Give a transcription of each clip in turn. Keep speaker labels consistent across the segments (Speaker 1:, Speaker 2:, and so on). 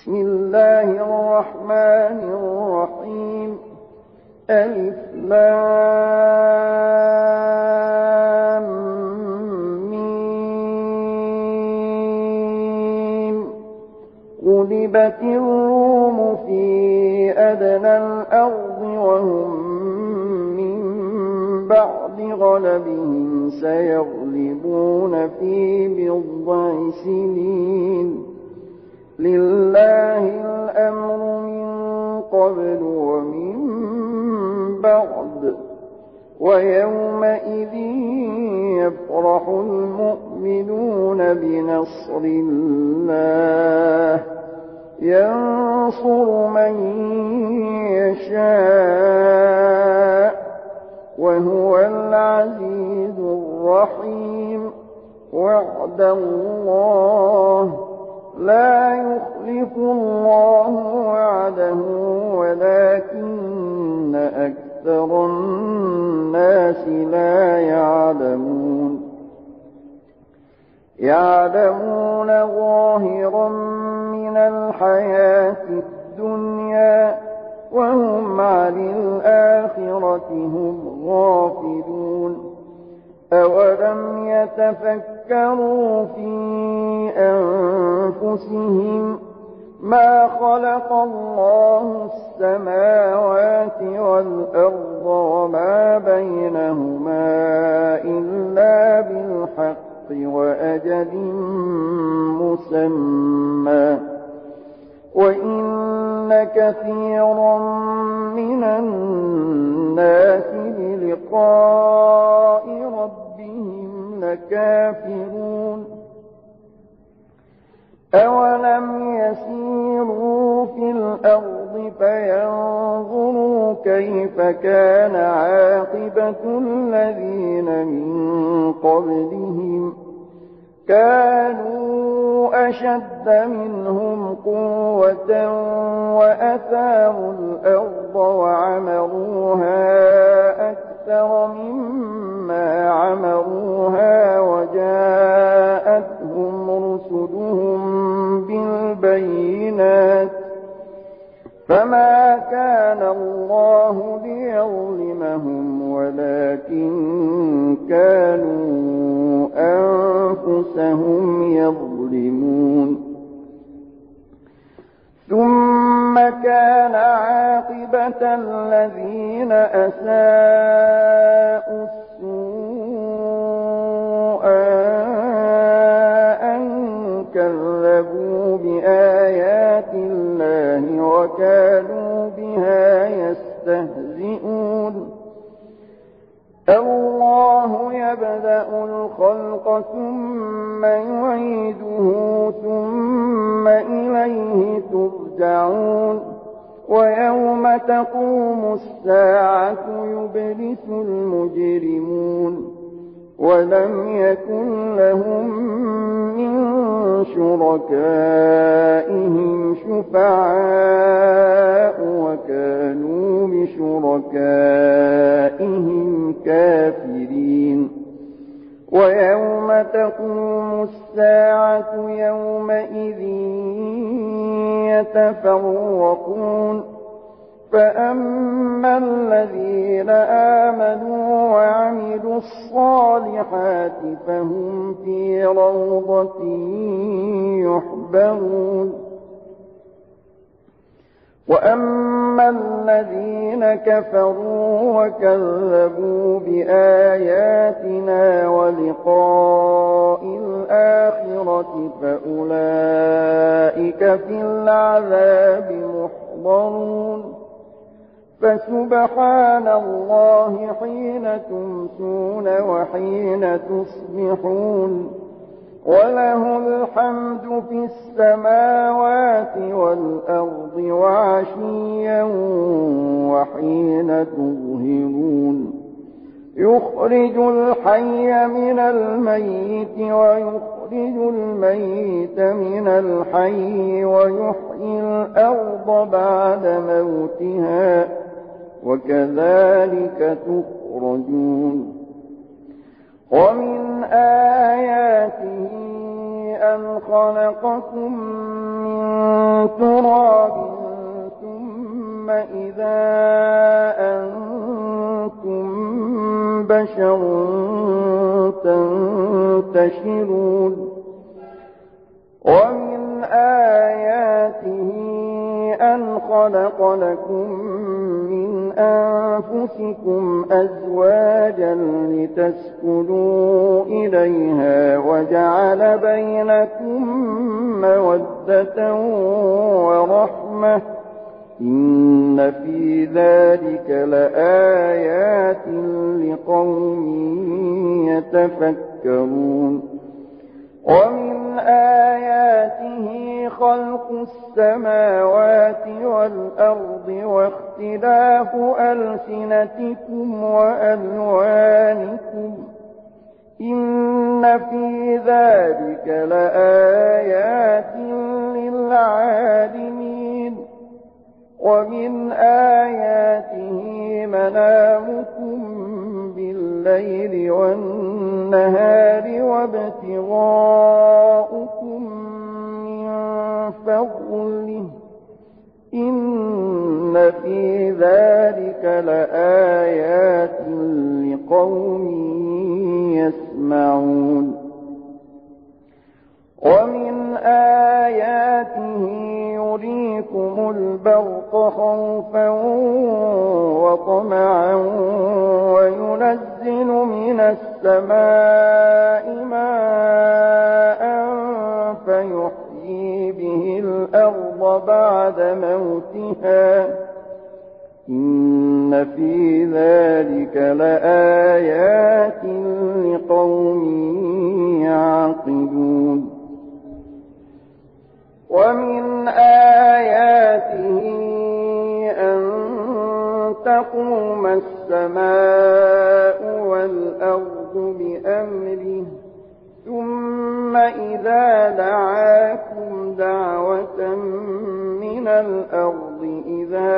Speaker 1: بسم الله الرحمن الرحيم. ألف لام ميم. غلبت الروم في أدنى الأرض وهم من بعد غلبهم سيغلبون في بضع سنين. لله الأمر من قبل ومن بعد ويومئذ يفرح المؤمنون بنصر الله ينصر من يشاء وهو العزيز الرحيم. وعد الله لا يخلف الله وعده ولكن أكثر الناس لا يعلمون. يعلمون ظاهرا من الحياة الدنيا وهم عن الآخرة هم غافلون. أولم يتفكروا في أنفسهم ما خلق الله السماوات والأرض وما بينهما إلا بالحق وأجل مسمى وإن كثيرا من الناس بلقاء ربهم لكافرون. أولم يسيروا في الأرض فينظروا كيف كان عاقبة الذين من قبلهم كانوا أشد منهم قوة وأثاروا الأرض وعمروها أكثر مما عمروها وجاءتهم رسلهم بالبينات فما كان الله ليظلمهم ولكن كانوا أنفسهم يظلمون. ثم كان عاقبة الذين أساءوا السوء أن كذبوا بآيات الله وكانوا بها يستهزئون. الله يبدأ الخلق ثم يعيده ثم إليه ترجعون. ويوم تقوم الساعة يبلس المجرمون ولم يكن لهم من شركائهم شفعاء وكانوا بشركائهم كافرين. ويوم تقوم الساعة يومئذ يتفرقون. فأما الذين آمنوا وعملوا الصالحات فهم في روضة يحبرون. وأما الذين كفروا وكذبوا بآياتنا ولقاء الآخرة فأولئك في العذاب محضرون. فسبحان الله حين تمسون وحين تصبحون وله الحمد في السماوات والأرض وعشيا وحين تظهرون. يخرج الحي من الميت ويخرج الميت من الحي ويحيي الأرض بعد موتها وكذلك تخرجون. ومن آياته أن خلقكم من تراب ثم إذا أنتم بشر تنتشرون ومن آياته أن خلق لكم من أنفسكم أزواجا لتسكنوا إليها وجعل بينكم مودة ورحمة إن في ذلك لآيات لقوم يتفكرون ومن آياته خلق السماوات والأرض واختلاف ألسنتكم وألوانكم إن في ذلك لآيات للعالمين ومن آياته منامكم بالليل والنهار وابتغاؤكم من فضله إن في ذلك لآيات لقوم يسمعون ومن آياته يريكم البرق خوفا وطمعا وينزل من السماء ماء فيحيي به الأرض بعد موتها إن في ذلك لآيات لقوم يعقلون ومن آياته أن تقوم السماء والأرض بأمره ثم إذا دعاكم دعوة من الأرض إذا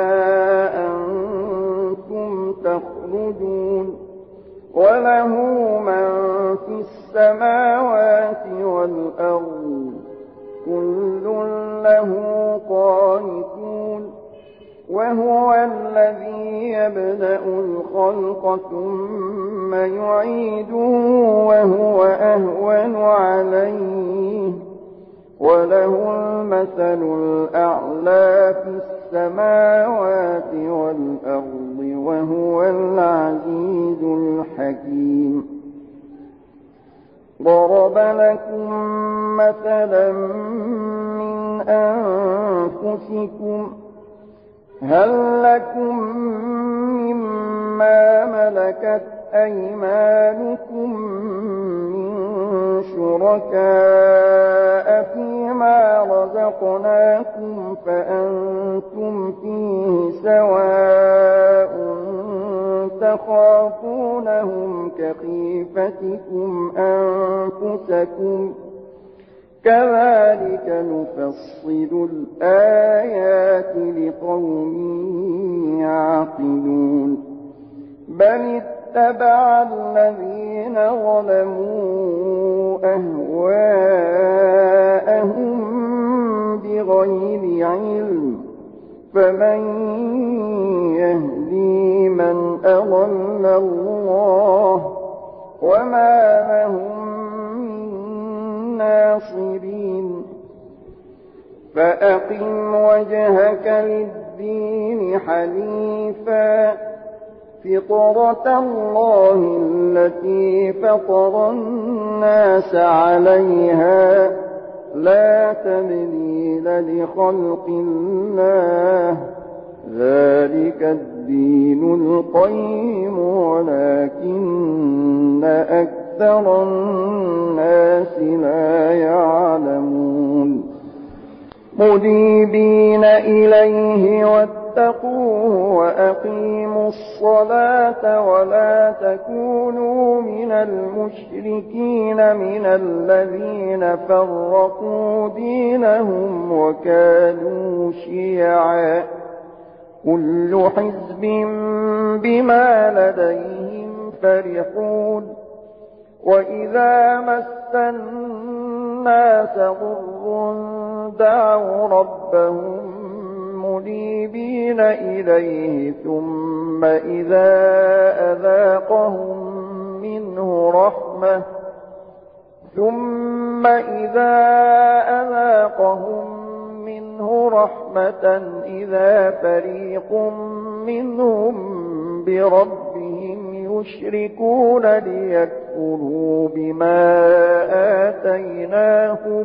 Speaker 1: أنتم تخرجون وله من في السماوات والأرض كل له قانتون وهو الذي يبدأ الخلق ثم يعيده وهو أهون عليه وله المثل الأعلى في السماوات والأرض وهو العزيز الحكيم ضرب لكم مثلا من أنفسكم هل لكم مما ملكت أيمانكم من شركاء فيما رزقناكم فأنتم فيه سواء تخافونهم كخيفتكم أنفسكم كذلك نفصل الآيات لقوم يعقلون بل اتبع الذين ظلموا أهواءهم بغير علم فمن يهدي من أضل الله وما لهم ناصرين فأقم وجهك للدين حنيفا فطرة الله التي فطر الناس عليها لا تبديل لخلق الله ذلك الدين القيم ولكن أكثر الناس لا يعلمون منيبين إليه واتقوه وأقيموا الصلاة ولا تكونوا من المشركين من الذين فرقوا دينهم وكانوا شيعا كل حزب بما لديهم فرحون وإذا مس الناس ضر دعوا ربهم منيبين إليه ثم إذا أذاقهم منه رحمة إذا فريق منهم بربهم يشركون ليكفروا بما آتيناهم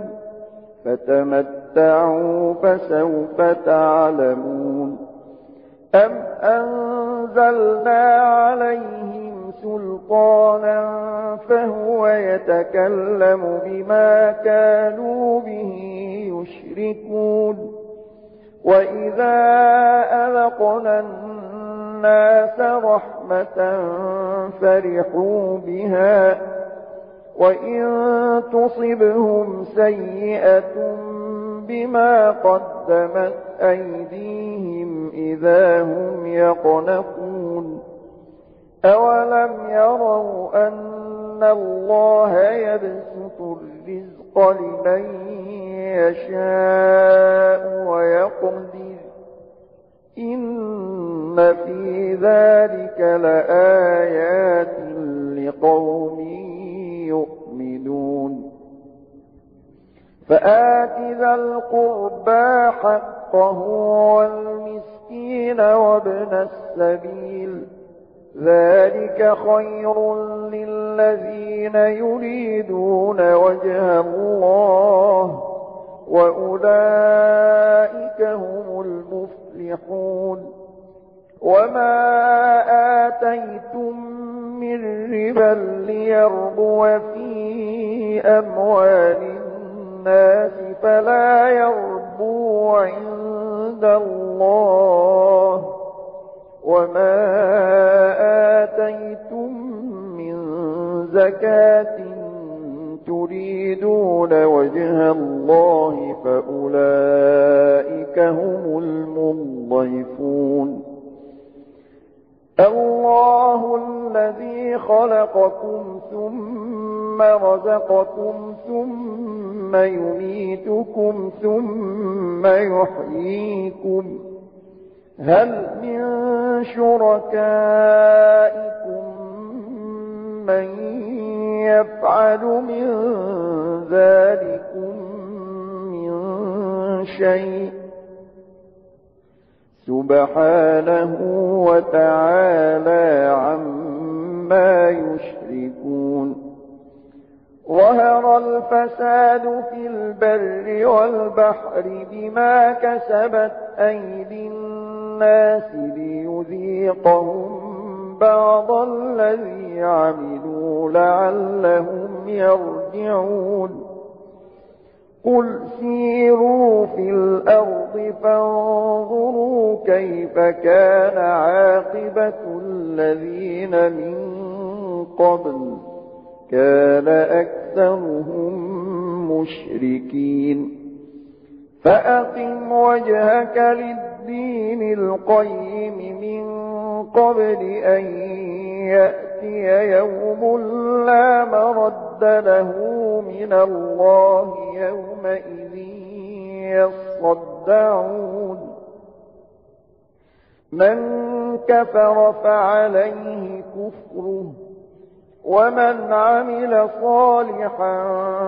Speaker 1: فتمتعوا فسوف تعلمون أم أنزلنا عليهم سلطانا فهو يتكلم بما كانوا به يشركون وإذا أذقنا الناس رحمة فرحوا بها وإن تصبهم سيئة بما قدمت أيديهم إذا هم يقنطون أولم يروا أن الله يبسط الرزق لمن يشاء ويقدر إن في ذلك لآيات لقوم يؤمنون فآت ذا القربى حقه والمسكين وابن السبيل ذلك خير للذين يريدون وجه الله وأولئك هم المفلحون وما آتيتم من ربا ليربو في أموال الناس فلا يربو عند الله وما آتيتم من زكاة تريدون وجه الله فأولئك هم المضيفون الله الذي خلقكم ثم رزقكم ثم يميتكم ثم يحييكم هل من شركائكم من يفعل من ذلكم من شيء سبحانه وتعالى عما يشركون ظهر الفساد في البر والبحر بما كسبت أيدي الناس ليذيقهم بعض الذي عملوا لعلهم يرجعون قل سيروا في الأرض فانظروا كيف كان عاقبة الذين من قبل كان أكثرهم مشركين فأقم وجهك للدين القيم من قبل أن يأتي يوم لا مرد له من الله يومئذ يصدعون من كفر فعليه كفره ومن عمل صالحا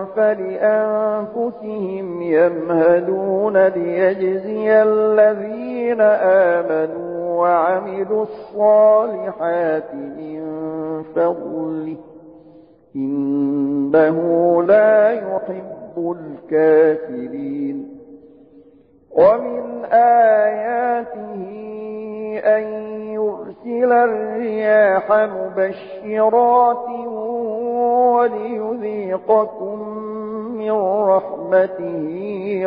Speaker 1: فلأنفسهم يمهدون ليجزي الذين آمنوا وعملوا الصالحات من فضله إنه لا يحب الكافرين ومن آياته أن يرسل الرياح مبشرات وليذيقكم من رحمته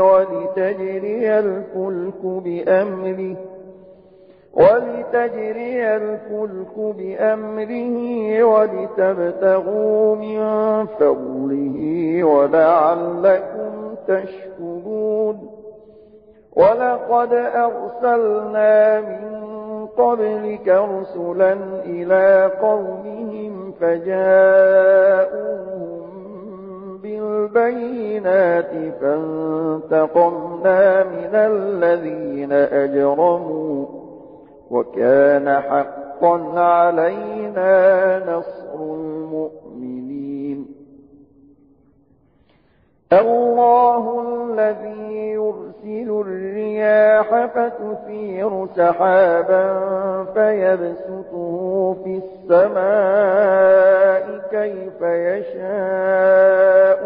Speaker 1: ولتجري الفلك بأمره ولتبتغوا من فضله ولعلكم تشكرون ولقد أرسلنا من قبلك رسلا إلى قومهم فجاءوهم بالبينات فانتقمنا من الذين أجرموا وكان حقا علينا نصر المؤمنين الله الذي يرسل الرياح فتثير سحابا فيبسطه في السماء كيف يشاء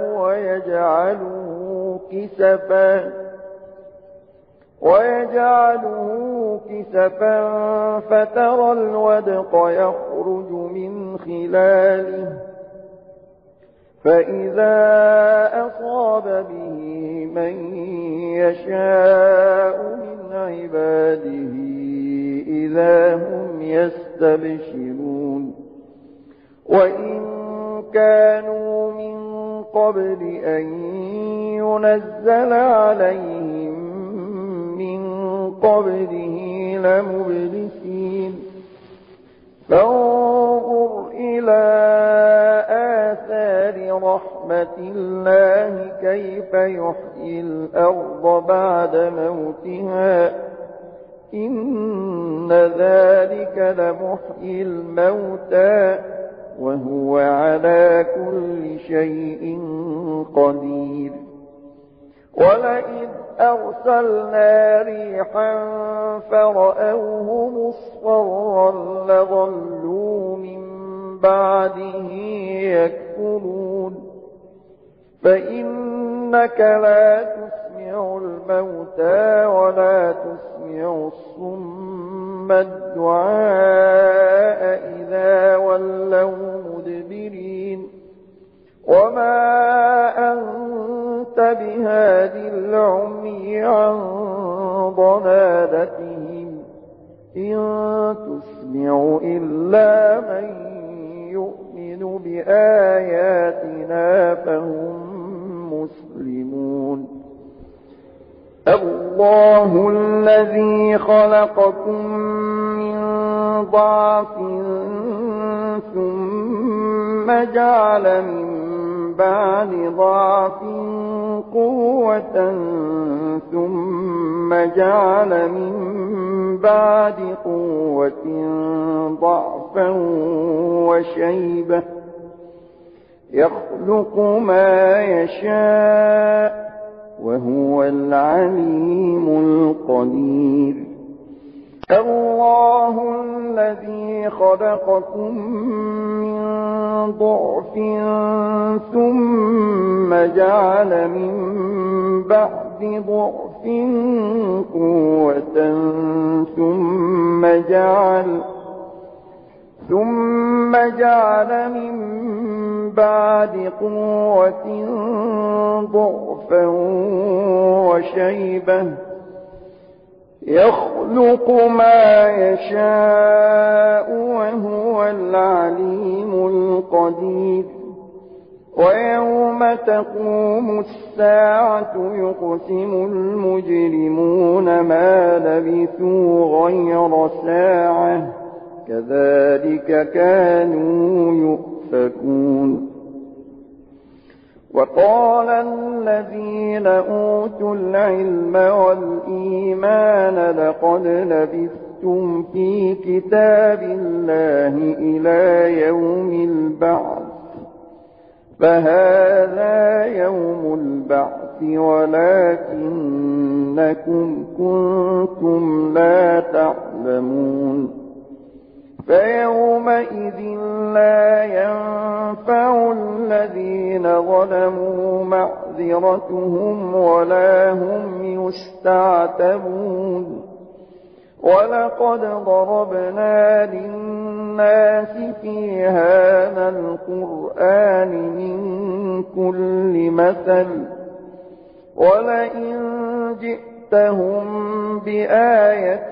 Speaker 1: ويجعله كسفا فترى الودق يخرج من خلاله فإذا أصاب به من يشاء من عباده إذا هم يستبشرون وإن كانوا من قبل أن ينزل عليهم من قبله لمبلسين فانظر إلى آثار رحمة الله كيف يحيي الأرض بعد موتها إن ذلك لمحيي الموتى وهو على كل شيء قدير ولئن أرسلنا ريحا فرأوه مصفرا لظلوا من بعده يكفرون فإنك لا تسمع الموتى ولا تسمع الصم الدعاء إذا ولوا مدبرين وما أنت بهاد العمي عن ضلالتهم إن تسمع إلا من يؤمن بآياتنا فهم مسلمون الله الذي خلقكم من ضعف ثم جعل من بعد ضعف قوة ثم جعل من بعد قوة ضعفا وشيبة يخلق ما يشاء وهو العليم القدير الله الذي خلقكم من ضعف ثم جعل من بعد ضعف قوة ثم جعل من بعد قوة ضعفا وشيبة يخلق ما يشاء وهو العليم القدير ويوم تقوم الساعة يقسم المجرمون ما لبثوا غير ساعة كذلك كانوا يؤفكون وقال الذين أوتوا العلم والإيمان لقد لبثتم في كتاب الله إلى يوم البعث فهذا يوم البعث ولكنكم كنتم لا تعلمون فيومئذ لا ينفع الذين ظلموا معذرتهم ولا هم يستعتبون ولقد ضربنا للناس في هذا القرآن من كل مثل ولئن جئتهم بآية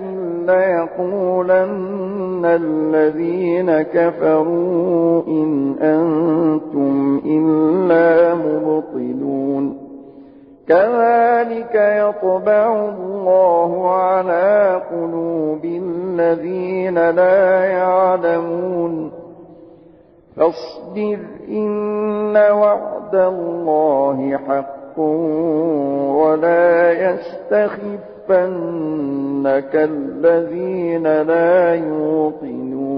Speaker 1: ليقولن الذين كفروا إن أنتم إلا مبطلون كذلك يطبع الله على قلوب الذين لا يعلمون فاصبر إن وعد الله حق ولا يستخفنك الذين لا يوقنون